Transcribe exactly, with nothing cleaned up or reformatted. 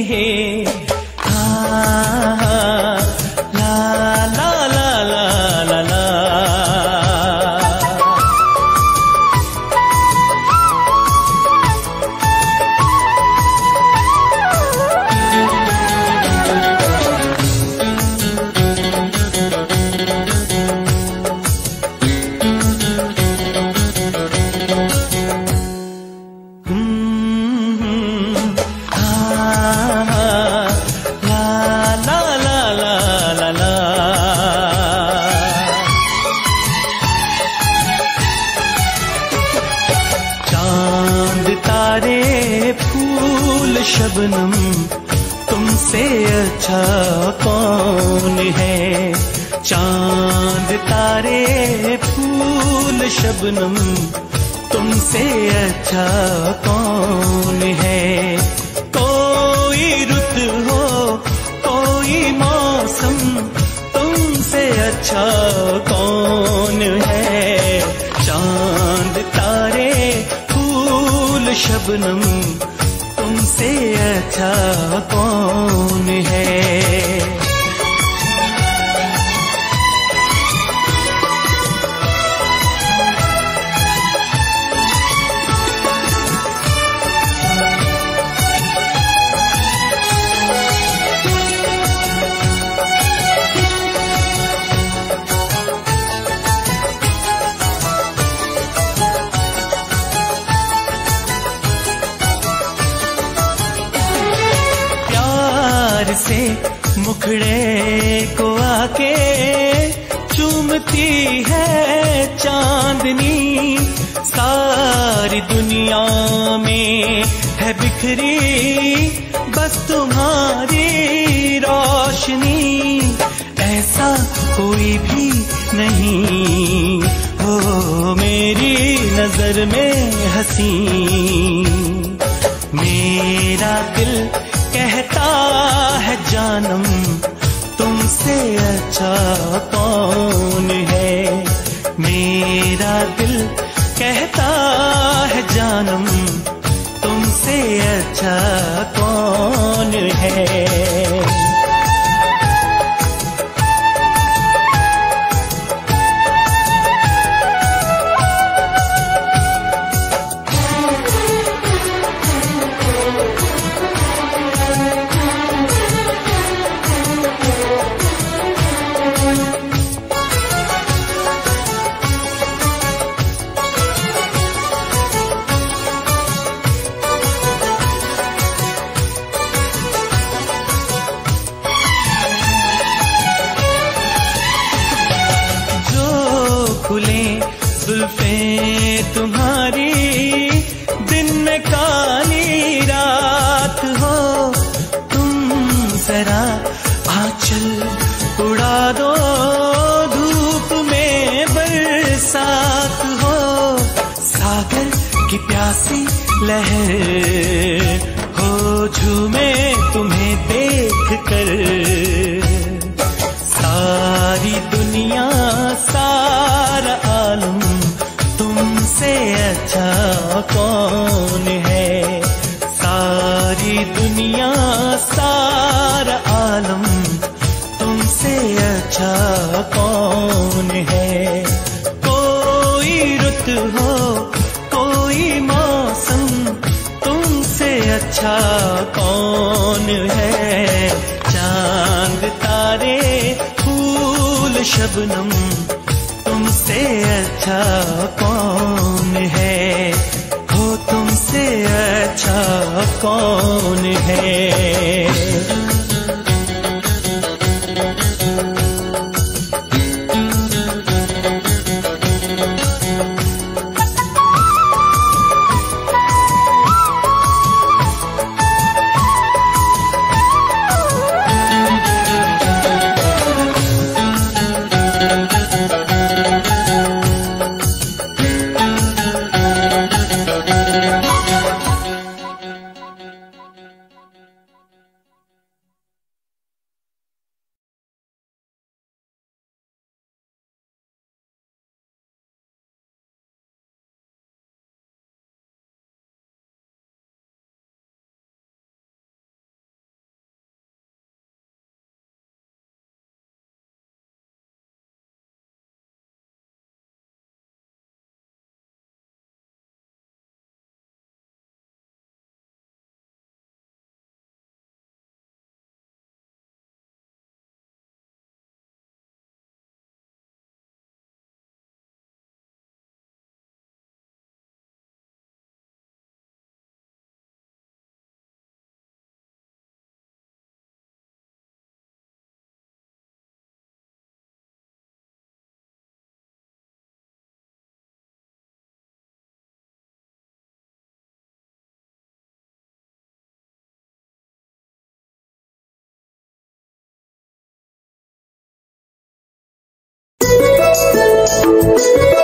शबनम तुमसे अच्छा कौन है। चांद तारे फूल शबनम तुमसे अच्छा कौन है। कोई रुत हो कोई मौसम तुमसे अच्छा कौन है। चांद तारे फूल शबनम तुमसे अच्छा कौन है। से मुखड़े को आके चूमती है चांदनी। सारी दुनिया में है बिखरी बस तुम्हारी रोशनी। ऐसा कोई भी नहीं हो मेरी नजर में हंसी। मेरा दिल कहता है जानम तुमसे अच्छा कौन है। मेरा दिल कहता है जानम तुमसे अच्छा कौन है। खुले जुल्फे तुम्हारी दिन में काली रात हो। तुम जरा आंचल उड़ा दो धूप में बरसात हो। सागर की प्यासी लहर हो झूमे तुम्हें देख कर। सारी दुनिया सारा आलम तुमसे अच्छा कौन है। सारी दुनिया सारा आलम तुमसे अच्छा कौन है। कोई रुत हो कोई मौसम तुमसे अच्छा कौन है। चांद तारे फूल शबनम तुमसे अच्छा कौन है। हो तुमसे अच्छा कौन है। है।